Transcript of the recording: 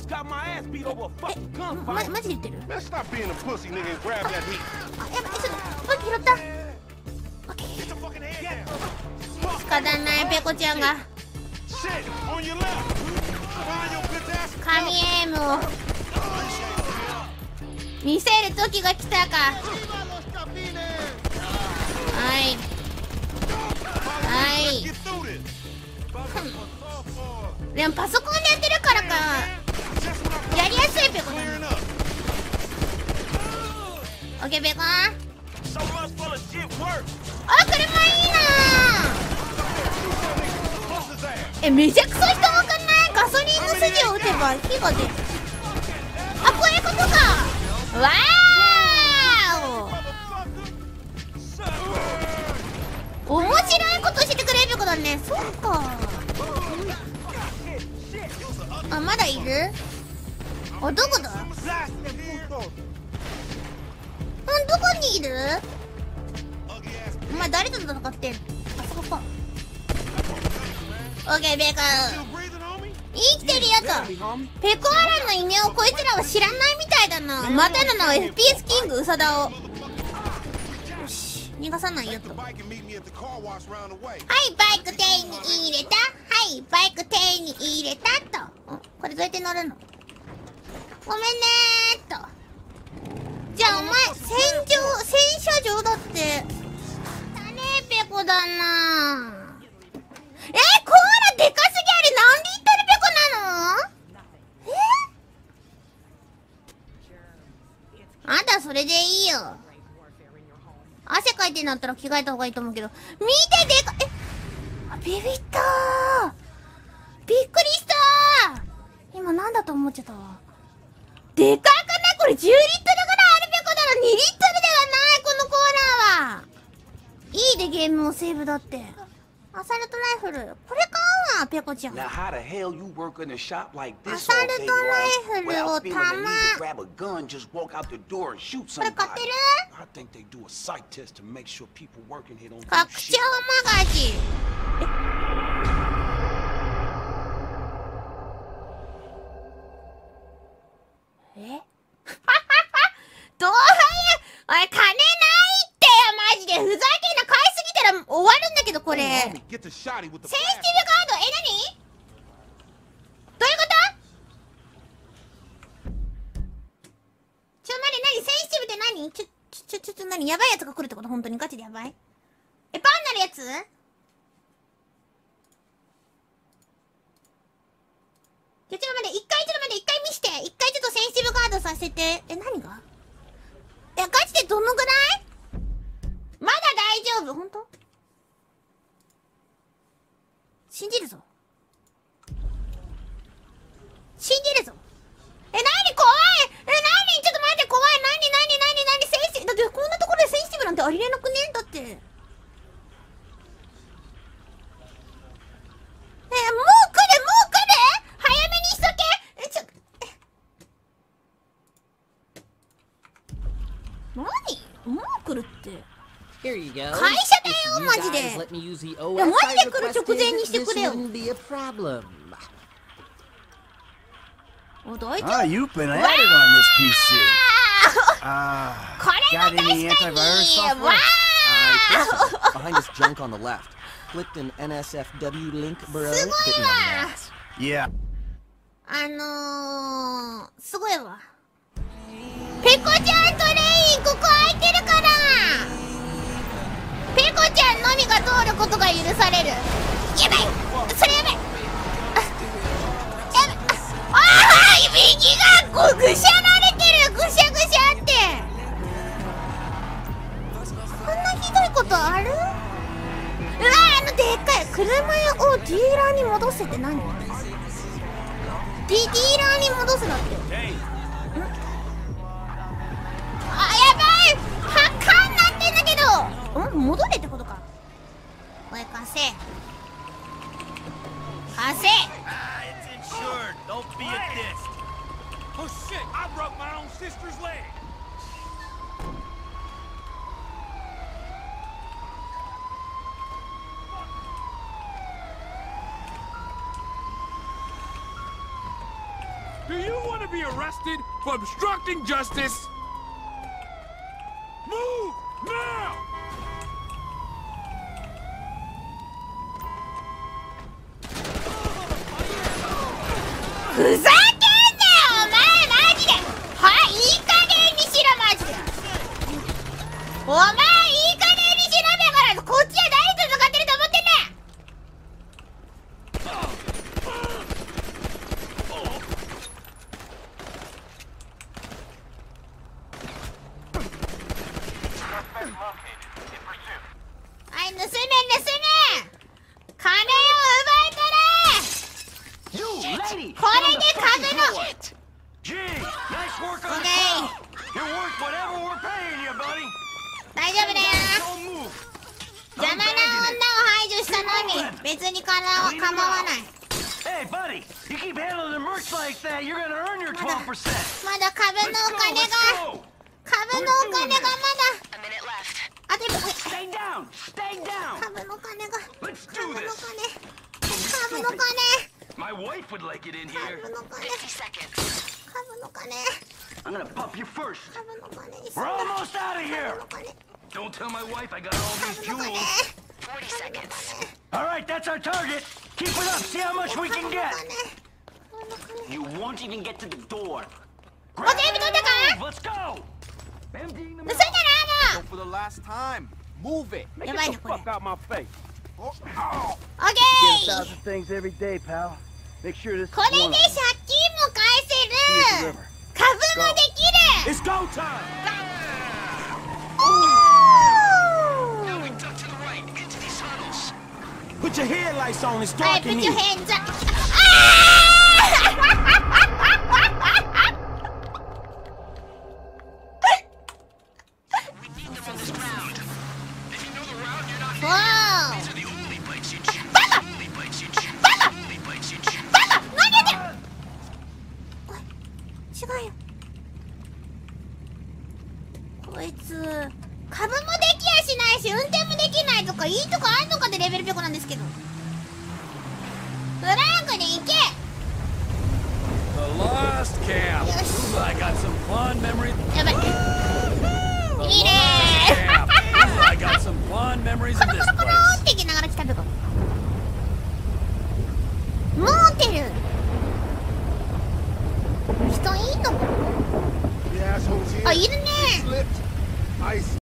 マジで言ってる？ Man, stop being a pussy, nigga, and grab that heat. あ、やばい、ちょっと武器拾った。オッケー。仕方ないペコちゃんが Shit, on your left. Find your bitch ass. 神エイムを見せる時が来たか。はいはい。でもパソコンでやってるからかやりやすいペコだね。オッケーペコ。あ、車いいな。めちゃくそ人多くない？ガソリンの筋を打てば火が出る。あ、こういうことか。わーお、面白いことしてくれることだね。そっか。あ、まだいる？あ、どこだ？どこにいる？お前誰と戦ってんの？あそこか。オッケー、ベコ。生きてるよと。ペコアランの異名をこいつらは知らないみたいだな。またの名は FPS キングウサダオ。よし、逃がさないよと。はい、バイク手に入れた。はい、バイク手に入れたと。これどうやって乗るの？ごめんねーっと。じゃあお前洗車場だって。だねーペコだな。コアラでかすぎあれ何リットルペコなの？あんたそれでいいよ。汗かいてんだったら着替えた方がいいと思うけど。見てでかあ、ビビったー。びっくりしたー。今なんだと思っちゃったわ。でかくない？これ10リットルぐらいあるペコだろ。2リットルではないこのコアラは。いいでゲームもセーブだって。アサルトライフルこれ買うわペコちゃん。アサルトライフルをたまこれ買ってる？拡張マガジン。どういうおい、金ないってよマジで。ふざけんな。買いすぎたら終わるんだけどこれ。センシティブカード。何？どういうこと？待って、何？センシティブって何？何？やばいやつが来るってこと？本当にガチでやばい？パンなるやつ？ちょっと待って、一回見して。一回ちょっとセンシティブカードさせて。何が？ガチでどのぐらい？まだ大丈夫？ほんと？信じるぞ。信じるぞ。何怖い？何？ちょっと待って、怖い。何？センシティブ。だってこんなところでセンシティブなんてありえなくね？だって。もう来る？早めにしとけ。何？もう来るって。会社だよマジで。いやマジで来る直前にしてくれよ。お、大丈夫？ You've been at it on this PC. これが確かに。わー Behind this junk on the left. Clicked an NSFW link, bro. すごいわ。 Yeah. すごいわ。ペコちゃんトレインここ空いてるから。ペコちゃんのみが通ることが許される。やばい、それやばい。右がぐしゃられてる。ぐしゃぐしゃって。こんなひどいことある？うわ、でっかい車をディーラーに戻せって何？ディーラーに戻すなって。やばい、はかんなってんだけど。戻れってことか。おい、貸せ。貸せ。 Oh shit! I broke my own sister's leg. Do you be arrested for obstructing justice. Move now! ふざけんなよお前マジで。はいいい加減にしろマジで。お前いい加減にしろだからこっちは誰と戦ってると思ってんだ。はい盗め金を奪い取れ。 You lady! これで株の Gee, nice work on the Okay. call. You're worth whatever we're paying you, buddy. 大丈夫だよ。 Don't move. 邪魔な女を排除したのみ別に構わない。 Hey, buddy, you keep handling the merch like that, you're gonna earn your 12%. まだ株のお Let's 金 go, が let's go. 株のお金がまだあでも Stay down, stay down. 株の金が Let's 株 do の this. 金株の金 My wife would like it in 株 here. の金株の金 I'm gonna bump you first. 株の金にすん We're な almost out of 株 here. の金 Don't tell my wife I got all these 株の金 jewels. 株 All right, that's our target. Keep it up. See how much we の can 金 get. 株の金 You won't even get to the door. もう全部取ったか Let's go. Emptying the 盗んだなも For the last time, move it. うやばいなこれ Fuck out my face. オッケ Get ー 1,000 things every day, pal. Make sure this これで借金も返せる株もできる It's go time. Put your headlights on. It's はい、 dark プ in チ here. ヘンザ。違うよ。こいつ株もできやしないし運転もできないとかいいとこあんのかでレベルピョコなんですけど。フランクに行け。 The Lost Camp. Yes. Ooh, I got some fond memories. やばい。 The いいね Lost Camp. Ooh, I got some fond memories of this